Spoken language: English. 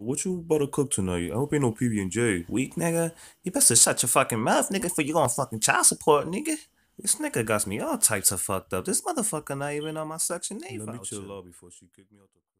What you about to cook tonight? I hope ain't no PB&J. Weak nigga. You better shut your fucking mouth, nigga, for you on fucking child support, nigga. This nigga got me all types of fucked up. This motherfucker not even on my Section 8 Let me voucher. chill out before she kick me out the